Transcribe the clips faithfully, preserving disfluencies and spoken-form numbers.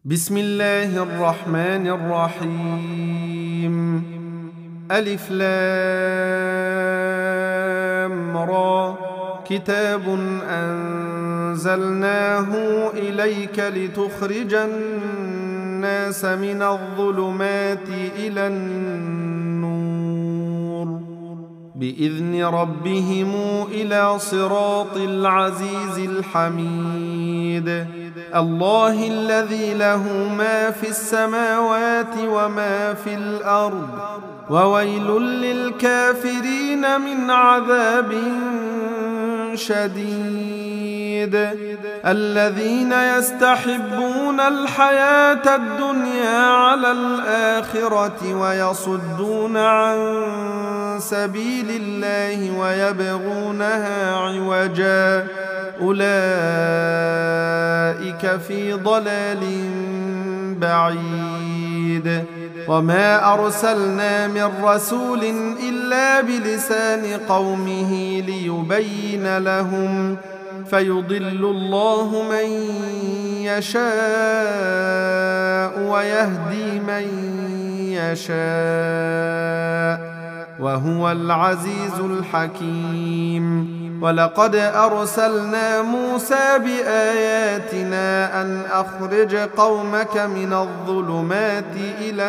بسم الله الرحمن الرحيم. ألف لام را. كتاب أنزلناه إليك لتخرج الناس من الظلمات إلى النور بإذن ربهم إلى صراط العزيز الحميد. الله الذي له ما في السماوات وما في الأرض وويل للكافرين من عذاب شديد. الذين يستحبون الحياة الدنيا على الآخرة ويصدون عن سبيل الله ويبغونها عوجا أولئك في ضلال بعيد. وما أرسلنا من رسول إلا بلسان قومه ليبين لهم فيضل الله من يشاء ويهدي من يشاء وهو العزيز الحكيم. ولقد أرسلنا موسى بآياتنا أن أخرج قومك من الظلمات إلى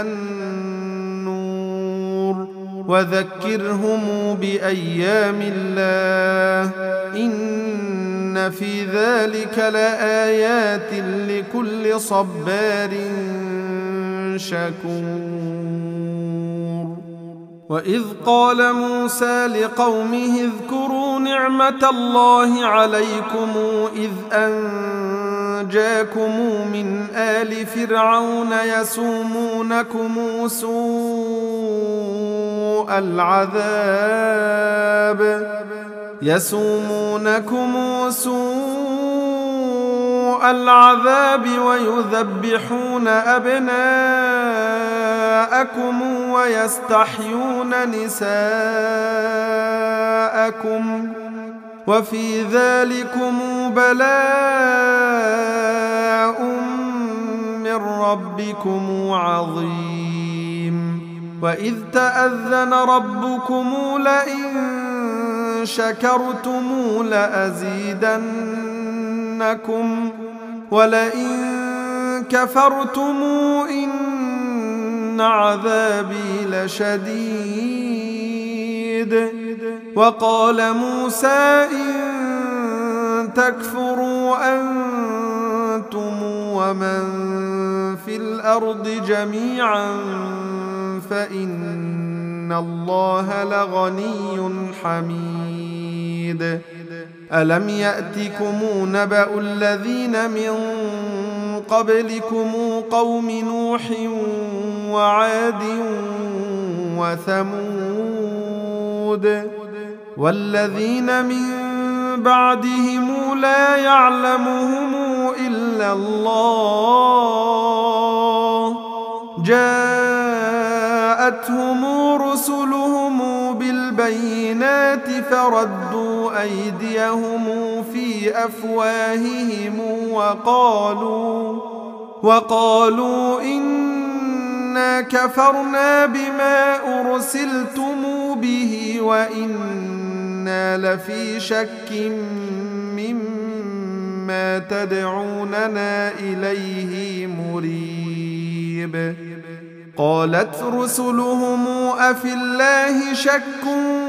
النور وذكرهم بأيام الله إن في ذلك لآيات لكل صبار شكور. وإذ قال موسى لقومه اذكروا نعمة الله عليكم إذ أنجاكم من آل فرعون يسومونكم سوء العذاب يسومونكم سوء العذاب ويذبحون أبناءكم ويستحيون نساءكم وفي ذلكم بلاء من ربكم عظيم. وإذ تأذن ربكم لئن شكرتم لأزيدنكم ولئن كفرتم إن عذابي لشديد. وقال موسى إن تكفروا أنتم ومن في الأرض جميعا فإن الله لغني حميد. ألم يأتكم نبأ الذين من قبلكم قوم نوح وعاد وثمود والذين من بعدهم لا يعلمهم إلا الله جاءتهم رسلهم بالبينات فردوا أيديهم في أفواههم وقالوا وقالوا إنا كفرنا بما أرسلتم به وإنا لفي شك مما تدعوننا إليه مريب. قالت رسلهم أفي الله شك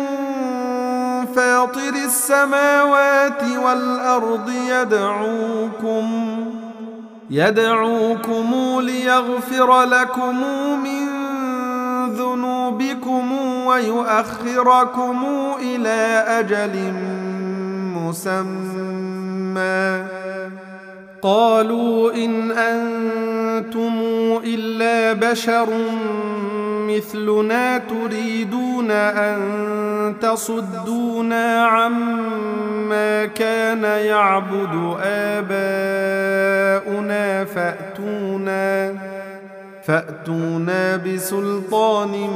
فاطر السماوات والأرض يدعوكم يدعوكم ليغفر لكم من ذنوبكم ويؤخركم إلى أجل مسمى قالوا إن أنتم إلا بشر مثلنا تريدون أن تصدونا عما كان يعبد آباؤنا فأتونا فأتونا بسلطان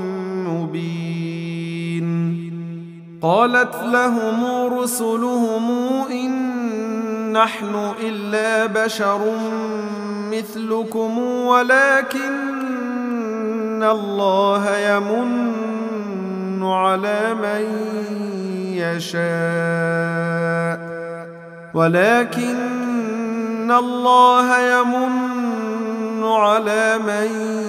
مبين. قالت لهم رسلهم إن نحن إلا بشر مثلكم ولكن الله يمن على من يشاء ولكن الله يمن على من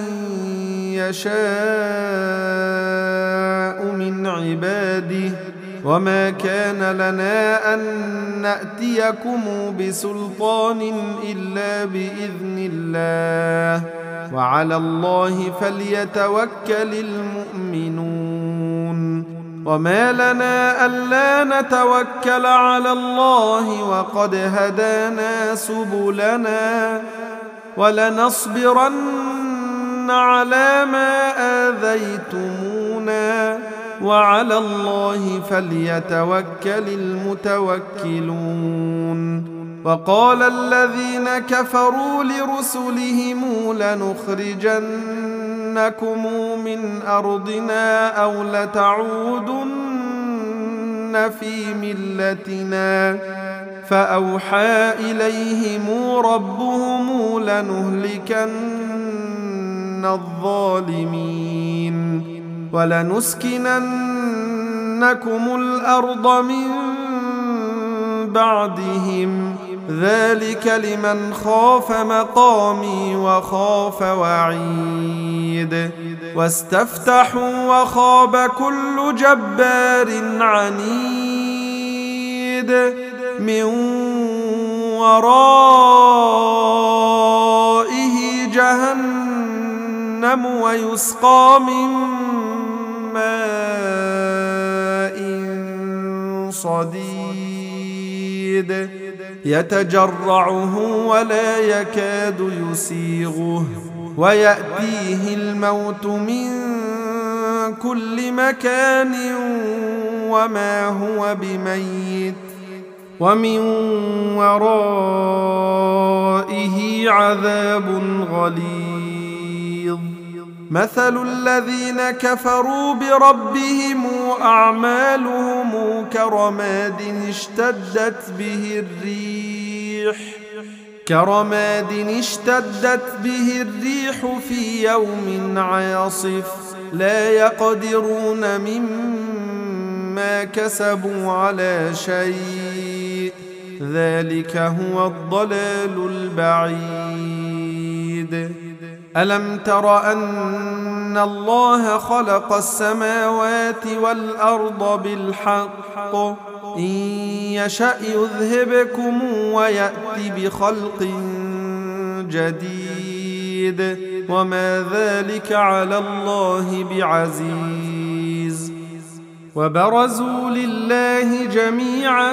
يشاء من عباده وما كان لنا أن نأتيكم بسلطان إلا بإذن الله وعلى الله فليتوكل المؤمنون وما لنا ألا نتوكل على الله وقد هدانا سبلنا ولنصبرن على ما آذيتمونا وعلى الله فليتوكل المتوكلون وقال الذين كفروا لرسلهم لنخرجنكم من أرضنا أو لتعودن في ملتنا فأوحى إليهم ربهم لنهلكن الظالمين ولنسكننكم الأرض من بعدهم ذلك لمن خاف مقامي وخاف وعيد واستفتحوا وخاب كل جبار عنيد من ورائه جهنم ويسقى من ماء صديد يتجرعه ولا يكاد يسيغه ويأتيه الموت من كل مكان وما هو بميت ومن ورائه عذاب غليظ مثل الذين كفروا بربهم أعمالهم كرماد اشتدت به الريح كرماد اشتدت به الريح في يوم عاصف لا يقدرون مما كسبوا على شيء ذلك هو الضلال البعيد ألم تر أن الله خلق السماوات والأرض بالحق إن يشأ يذهبكم ويأتي بخلق جديد وما ذلك على الله بعزيز وبرزوا لله جميعا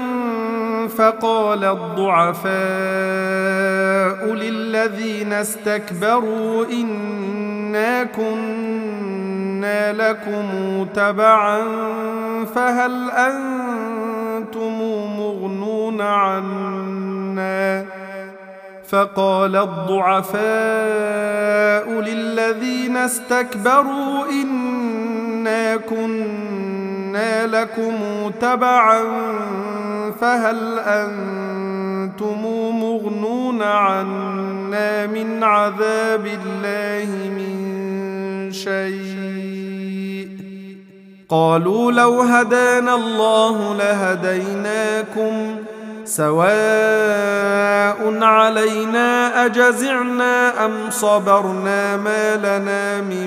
فقال الضعفاء للذين استكبروا إنا كنا لكم تبعا فهل أنتم مغنون عنا فقال الضعفاء للذين استكبروا إنا كنا لكم تبعا فهل أنتم مغنون عنا من عذاب الله من شيء قالوا لو هدانا الله لهديناكم سواء علينا أجزعنا أم صبرنا ما لنا من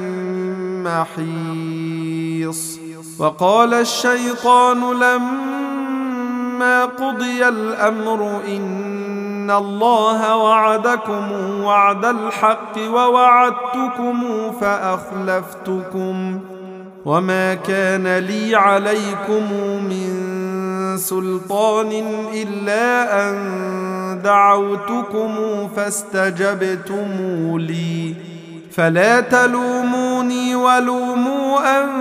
محيص وقال الشيطان لما قضي الأمر إن الله وعدكم وعد الحق ووعدتكم فأخلفتكم وما كان لي عليكم من سلطان إلا أن دعوتكم فاستجبتم لي فلا تلوموني ولوموا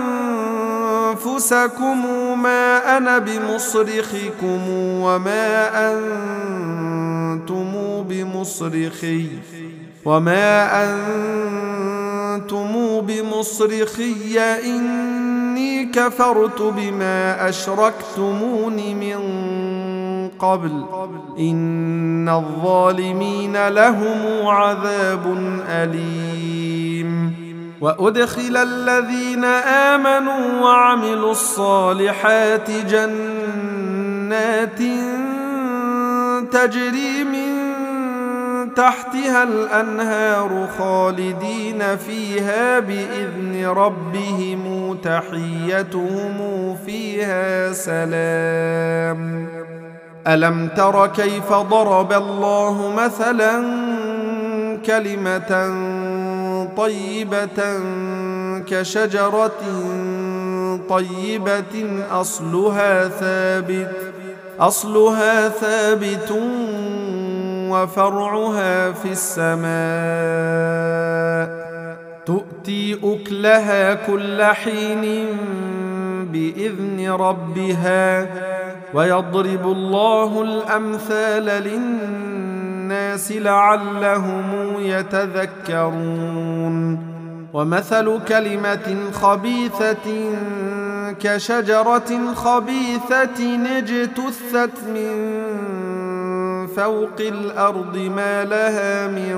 أنفسكم ما أنا بمصرخكم وما أنتم بمصرخي وما أنتم بمصرخي إني كفرت بما أشركتمون من قبل إن الظالمين لهم عذاب أليم. وأدخل الذين آمنوا وعملوا الصالحات جنات تجري من تحتها الأنهار خالدين فيها بإذن ربهم تحيتهم فيها سلام. ألم تر كيف ضرب الله مثلا كلمة طيبة كشجرة طيبة أصلها ثابت أصلها ثابت وفرعها في السماء تؤتي أكلها كل حين بإذن ربها ويضرب الله الأمثال للناس لعلهم يتذكرون. ومثل كلمة خبيثة كشجرة خبيثة اجتثت من فوق الأرض ما لها من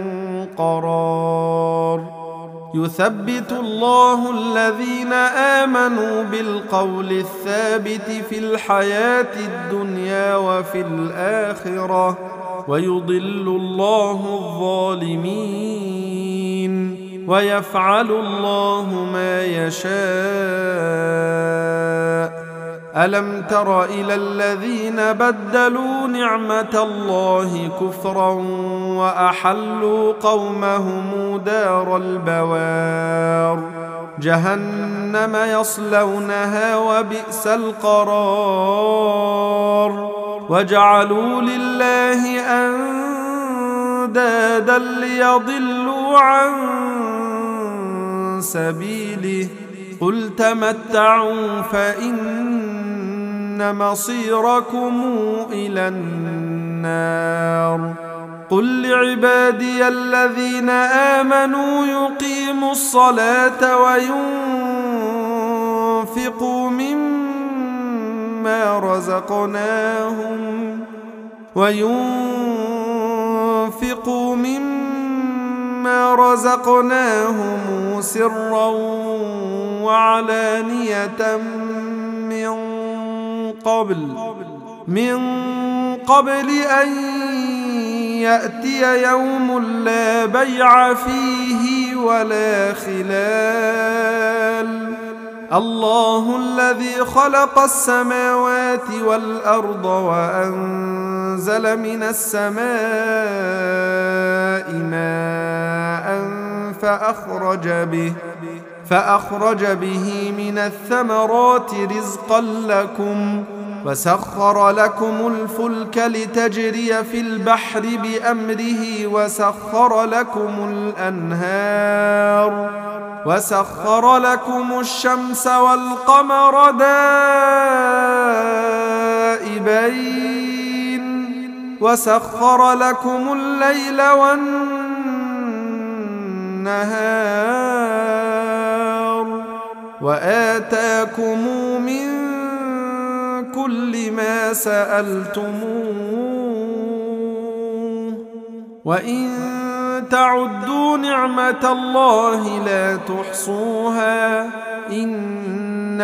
قرار. يثبت الله الذين آمنوا بالقول الثابت في الحياة الدنيا وفي الآخرة ويضل الله الظالمين ويفعل الله ما يشاء. ألم تر إلى الذين بدلوا نعمة الله كفرا وأحلوا قومهم دار البوار جهنم يصلونها وبئس القرار. وجعلوا لله أندادا ليضلوا عن سبيله قل تمتعوا فإن مصيركم إلى النار. قل لعبادي الذين آمنوا يقيموا الصلاة وينفقوا مما رزقناهم وينفقوا مما رزقناهم سرا وعلانية من قبل من قبل أن يأتي يوم لا بيع فيه ولا خلال. الله الذي خلق السماوات والأرض وأنزل من السماء ماء فأخرج به فأخرج به من الثمرات رزقا لكم وسخر لكم الفلك لتجري في البحر بأمره وسخر لكم الأنهار وسخر لكم الشمس والقمر دائبين وسخر لكم الليل والنهار وآتاكم من كل ما سألتموه وإن تعدوا نعمة الله لا تحصوها إن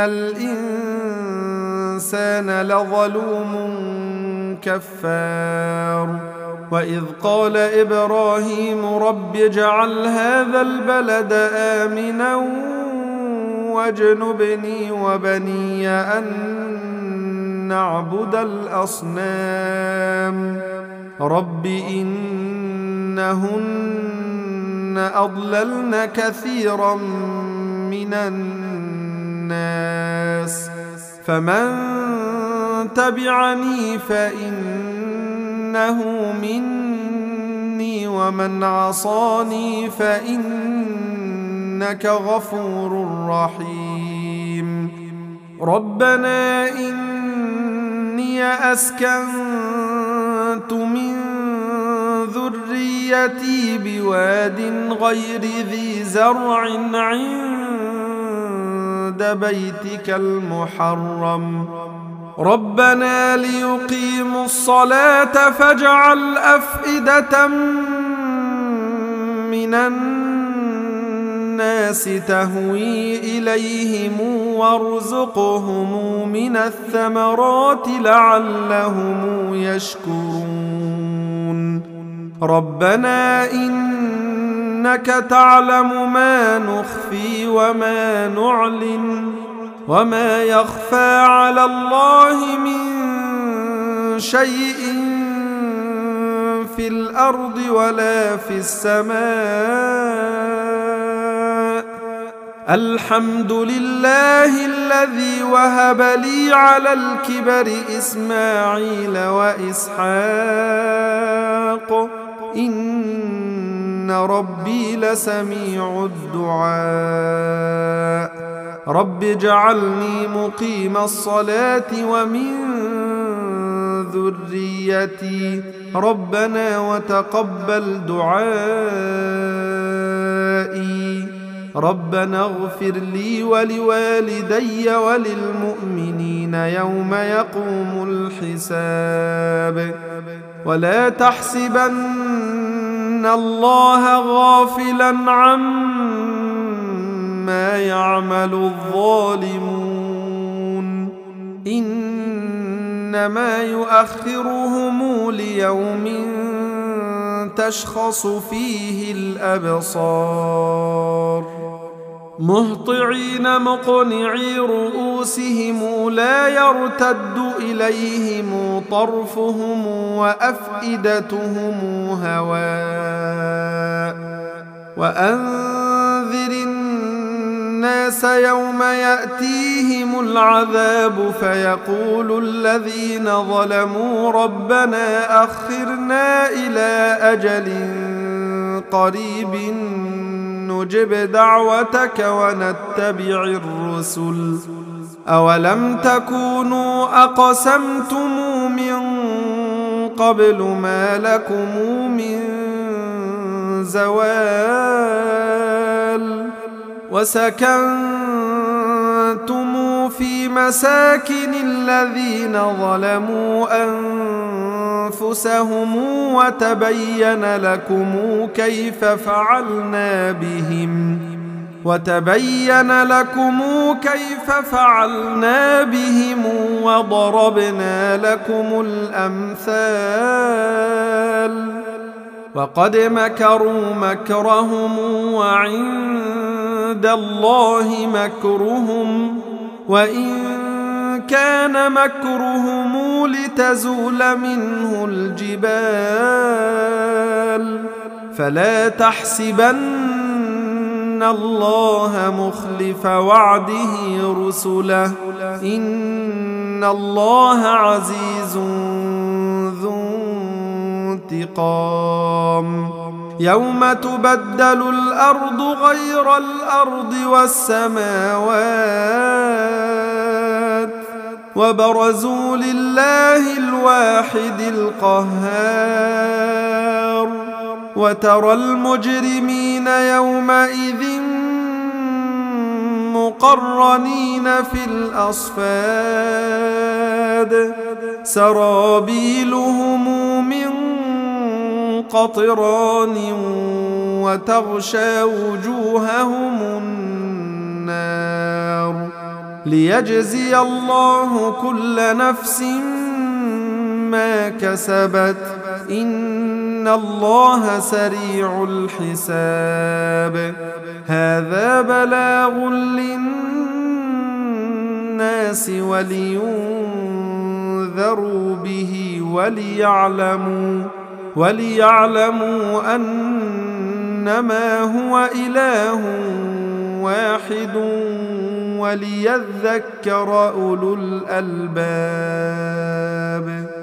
الإنسان لظلوم كفار. وإذ قال إبراهيم رب اجعل هذا البلد آمنا واجنبني وبني أن نعبد الأصنام رب إنهن أضللن كثيرا من الناس فمن تبعني فإنه مني ومن عصاني فإنك غفور رحيم. ربنا إني أسكنت من ذريتي بواد غير ذي زرع عند بيتك المحرم ربنا ليقيموا الصلاة فاجعل أفئدة من الناس تهوي إليهم وارزقهم من الثمرات لعلهم يشكرون ربنا إنك تعلم ما نخفي وما نعلن وما يخفى على الله من شيء في الأرض ولا في السماء الحمد لله الذي وهب لي على الكبر إسماعيل وإسحاق إن ربي لسميع الدعاء رب اجعلني مقيم الصلاة ومن ذريتي ربنا وتقبل دعائي ربنا اغفر لي ولوالدي وللمؤمنين يوم يقوم الحساب ولا تحسبن الله غافلا عما يعمل الظالمون إنما يؤخرهم ليوم تشخص فيه الأبصار مهطعين مقنعي رؤوسهم لا يرتد إليهم طرفهم وأفئدتهم هواء وأنذر الناس يوم يأتيهم العذاب فيقول الذين ظلموا ربنا أخرنا إلى أجل قريب نجب دعوتك ونتبع الرسل أولم تكونوا أقسمتم من قبل ما لكم من زوال وسكنتم في مساكن الذين ظلموا أنفسهم وتبين لكم كيف فعلنا بهم وتبين لكم كيف فعلنا بهم وضربنا لكم الأمثال وقد مكروا مكرهم وعند الله مكرهم وإن كان مكرهم لتزول منه الجبال فلا تحسبن الله مخلف وعده رسله إن الله عزيز ذو انتقام يوم تبدل الأرض غير الأرض والسماوات وبرزوا لله الواحد القهار وترى المجرمين يومئذ مقرنين في الأصفاد سرابيلهم من قطران وتغشى وجوههم النار ليجزي الله كل نفس ما كسبت إن الله سريع الحساب هذا بلاغ للناس ولينذروا به وليعلموا وليعلموا أنما هو إله واحد وليذكر أولو الألباب.